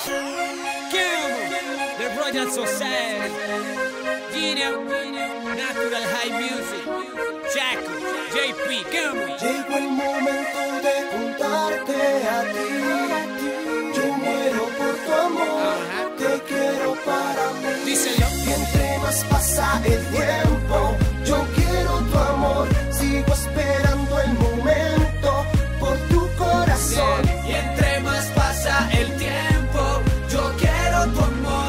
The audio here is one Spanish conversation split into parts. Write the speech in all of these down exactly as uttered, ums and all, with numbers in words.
The Royal Society, Gino, Natural High Music, Chaco, J P, come. Llegó el momento de contarte a ti. Yo muero por tu amor, uh-huh. Te quiero para mí. Díselo. Y entre más pasa el tiempo, yo quiero tu amor. Sigo esperando el momento por tu corazón. Yeah. Y entre más pasa el tiempo, yo quiero tu amor.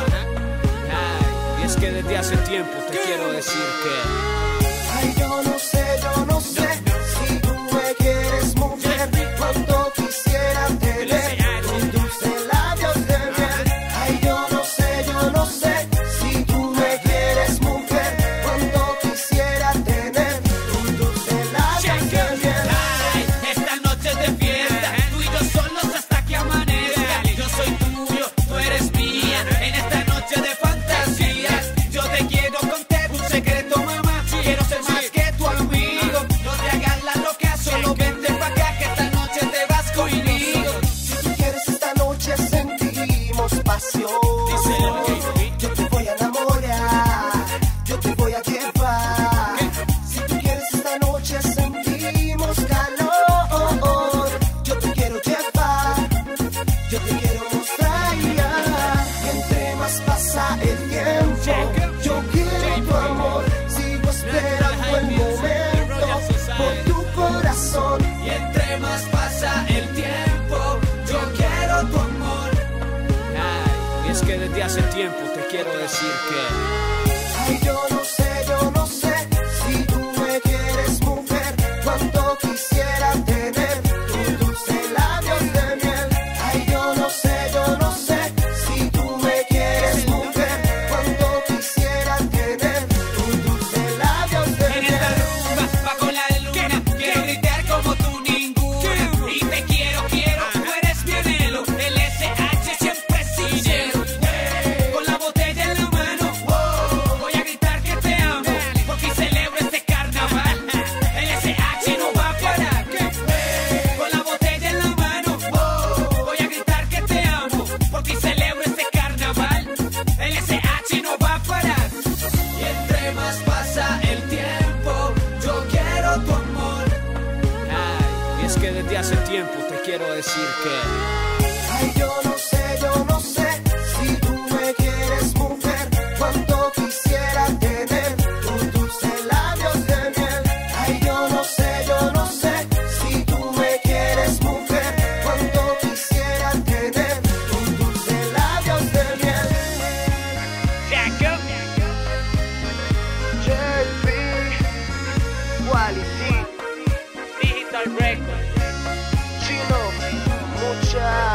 Ay, y es que desde hace tiempo te quiero decir que ay, yo no sé, yo no sé no, no. Si tú me quieres, mujer, cuánto quisiera tener tus dulces labios de miel. Ay, yo no sé, yo no sé si tú me quieres, mujer, cuánto quisiera tener tus dulces labios de miel. Ay, esta noche es de fiesta, tú y yo solos hasta que amanezca. Yo soy tuyo, tú eres mía, en esta noche de fantasías. Yo te quiero contar un secreto, mamá. Quiero ser más que tu amigo. No te hagas la loca, solo vente pa' acá que esta noche te vas conmigo. Si tú quieres, esta noche sentimos pasión. Yo te voy a enamorar, yo te voy a llevar. Si tú quieres, esta noche sentimos calor. Yo te quiero llevar, yo te quiero mostrar. Y entre más pasa el tiempo, yo quiero tu amor. Sigo esperando el momento por tu corazón. Y entre más pasa el tiempo, yo quiero tu amor. Ay, y es que desde hace tiempo te quiero decir que ay, yo no sé, yo no sé si tú me quieres, mujer, cuánto quisiera tener tus dulces labios de miel. Ay, yo no sé, yo no sé si tú me quieres, mujer, cuánto quisiera tener tus dulces labios de en miel. esta rumba bajo la luna quiero gritar como tú ninguna. Y te quiero, quiero, tú eres mi anhelo. El S H siempre sincero. Con la botella en la mano, voy a gritar que te amo, porque celebro este carnaval. El S H no va a parar. Con la botella en la mano, voy a gritar que te amo, porque celebro este carnaval. El S H no va a parar. Y entre más pasa el tiempo, yo quiero tu amor. Ay, y es que desde hace tiempo te quiero decir que ay, yo no sé, yo no sé si tú me quieres, mujer, cuánto quisiera tener tus dulces labios de miel. Ay, yo no sé, yo no sé si tú me quieres, mujer, cuánto quisiera tener tus dulces labios de miel. Jacob, J P, Quality, Digital Record. Chino, mucha